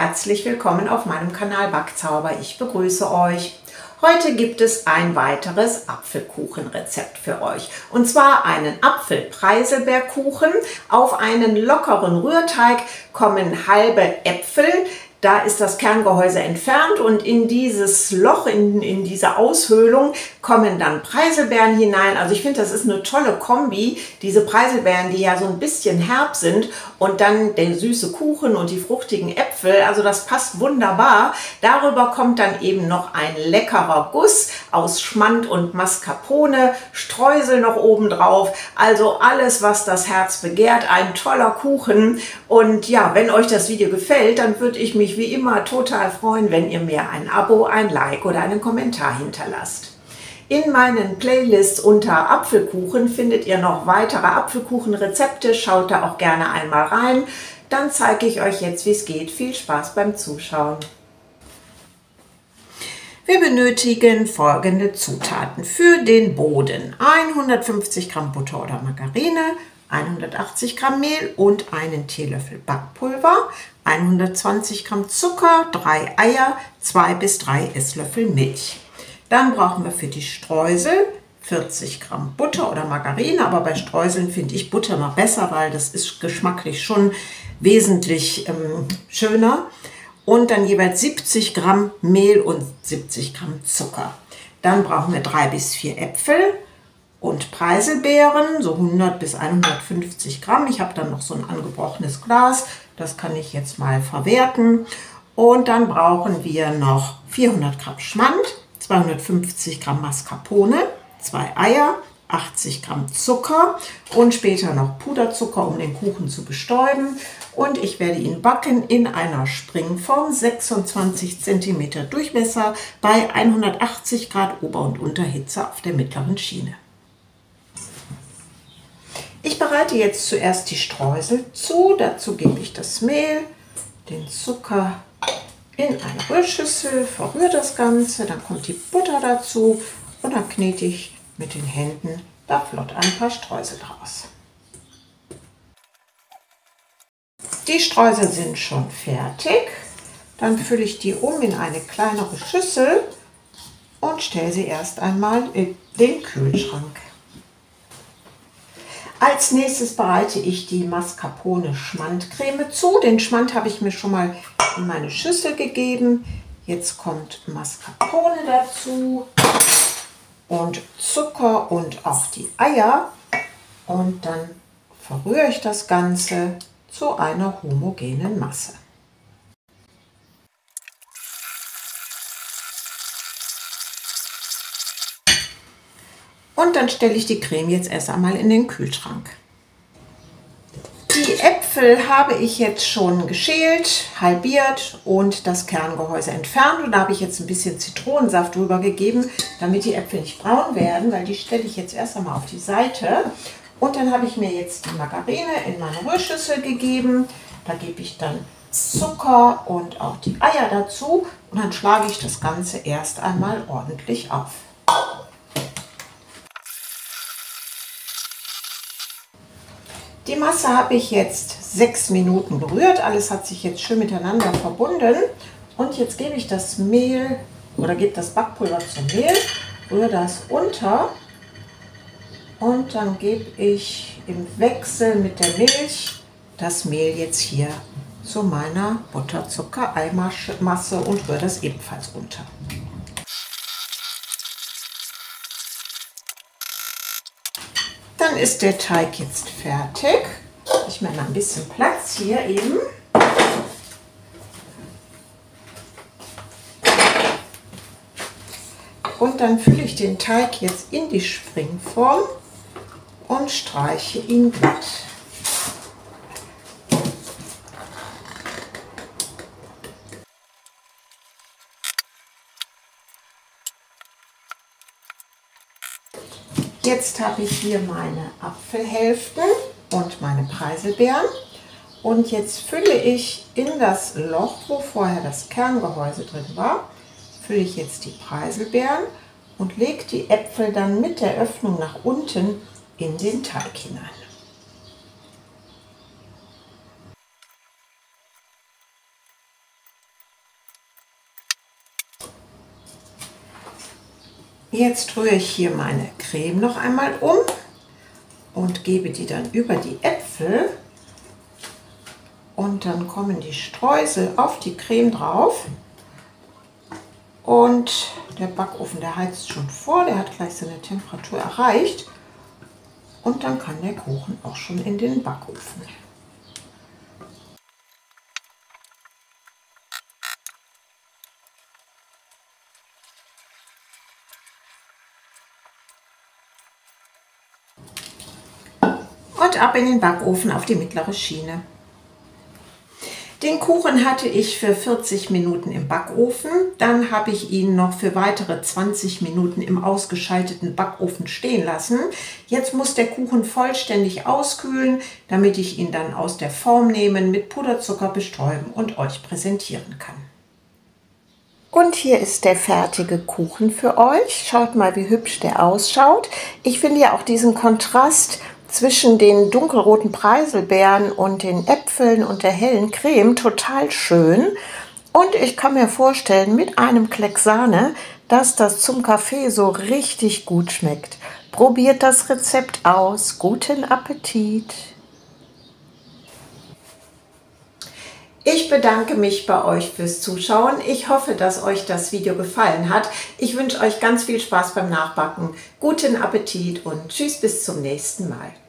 herzlich willkommen auf meinem Kanal Backzauber. Ich begrüße euch. Heute gibt es ein weiteres Apfelkuchenrezept für euch. Und zwar einen Apfel-Preiselbeerkuchen. Auf einen lockeren Rührteig kommen halbe Äpfel. Da ist das Kerngehäuse entfernt und in dieses Loch, in diese Aushöhlung kommen dann Preiselbeeren hinein. Also ich finde, das ist eine tolle Kombi. Diese Preiselbeeren, die ja so ein bisschen herb sind und dann der süße Kuchen und die fruchtigen Äpfel. Also das passt wunderbar. Darüber kommt dann eben noch ein leckerer Guss aus Schmand und Mascarpone, Streusel noch oben drauf. Also alles, was das Herz begehrt. Ein toller Kuchen. Und ja, wenn euch das Video gefällt, dann würde ich mich wie immer total freuen, wenn ihr mir ein Abo, ein Like oder einen Kommentar hinterlasst. In meinen Playlists unter Apfelkuchen findet ihr noch weitere Apfelkuchenrezepte. Schaut da auch gerne einmal rein. Dann zeige ich euch jetzt, wie es geht. Viel Spaß beim Zuschauen. Wir benötigen folgende Zutaten für den Boden: 150 Gramm Butter oder Margarine, 180 Gramm Mehl und einen Teelöffel Backpulver, 120 Gramm Zucker, 3 Eier, 2 bis 3 Esslöffel Milch. Dann brauchen wir für die Streusel 40 Gramm Butter oder Margarine, aber bei Streuseln finde ich Butter mal besser, weil das ist geschmacklich schon wesentlich schöner. Und dann jeweils 70 Gramm Mehl und 70 Gramm Zucker. Dann brauchen wir 3 bis 4 Äpfel und Preiselbeeren, so 100 bis 150 Gramm. Ich habe dann noch so ein angebrochenes Glas, das kann ich jetzt mal verwerten. Und dann brauchen wir noch 400 Gramm Schmand, 250 Gramm Mascarpone, 2 Eier, 80 Gramm Zucker und später noch Puderzucker, um den Kuchen zu bestäuben. Und ich werde ihn backen in einer Springform, 26 cm Durchmesser bei 180 Grad Ober- und Unterhitze auf der mittleren Schiene. Ich bereite jetzt zuerst die Streusel zu. Dazu gebe ich das Mehl, den Zucker in eine Rührschüssel, verrühre das Ganze, dann kommt die Butter dazu und dann knete ich mit den Händen da flott ein paar Streusel raus. Die Streusel sind schon fertig. Dann fülle ich die um in eine kleinere Schüssel und stelle sie erst einmal in den Kühlschrank. Als nächstes bereite ich die Mascarpone Schmandcreme zu. Den Schmand habe ich mir schon mal in meine Schüssel gegeben. Jetzt kommt Mascarpone dazu und Zucker und auch die Eier. Und dann verrühre ich das Ganze zu einer homogenen Masse. Und dann stelle ich die Creme jetzt erst einmal in den Kühlschrank. Die Äpfel habe ich jetzt schon geschält, halbiert und das Kerngehäuse entfernt. Und da habe ich jetzt ein bisschen Zitronensaft drüber gegeben, damit die Äpfel nicht braun werden, weil die stelle ich jetzt erst einmal auf die Seite. Und dann habe ich mir jetzt die Margarine in meine Rührschüssel gegeben. Da gebe ich dann Zucker und auch die Eier dazu. Und dann schlage ich das Ganze erst einmal ordentlich auf. Die Masse habe ich jetzt 6 Minuten gerührt. Alles hat sich jetzt schön miteinander verbunden. Und jetzt gebe ich das Mehl oder gebe das Backpulver zum Mehl, rühre das unter und dann gebe ich im Wechsel mit der Milch das Mehl jetzt hier zu meiner Butter-Zucker-Eimasse und rühre das ebenfalls unter. Dann ist der Teig jetzt fertig. Ich mache mal ein bisschen Platz hier eben. Und dann fülle ich den Teig jetzt in die Springform und streiche ihn glatt. Jetzt habe ich hier meine Apfelhälften und meine Preiselbeeren und jetzt fülle ich in das Loch, wo vorher das Kerngehäuse drin war, fülle ich jetzt die Preiselbeeren und lege die Äpfel dann mit der Öffnung nach unten in den Teig hinein. Jetzt rühre ich hier meine Creme noch einmal um und gebe die dann über die Äpfel. Und dann kommen die Streusel auf die Creme drauf. Und der Backofen, der heizt schon vor, der hat gleich seine Temperatur erreicht. Und dann kann der Kuchen auch schon in den Backofen. Und ab in den Backofen auf die mittlere Schiene. Den Kuchen hatte ich für 40 Minuten im Backofen, dann habe ich ihn noch für weitere 20 Minuten im ausgeschalteten Backofen stehen lassen. Jetzt muss der Kuchen vollständig auskühlen, damit ich ihn dann aus der Form nehmen, mit Puderzucker bestäuben und euch präsentieren kann. Und hier ist der fertige Kuchen für euch. Schaut mal, wie hübsch der ausschaut. Ich finde ja auch diesen Kontrast zwischen den dunkelroten Preiselbeeren und den Äpfeln und der hellen Creme total schön. Und ich kann mir vorstellen, mit einem Klecks Sahne, dass das zum Kaffee so richtig gut schmeckt. Probiert das Rezept aus. Guten Appetit! Ich bedanke mich bei euch fürs Zuschauen. Ich hoffe, dass euch das Video gefallen hat. Ich wünsche euch ganz viel Spaß beim Nachbacken. Guten Appetit und tschüss, bis zum nächsten Mal.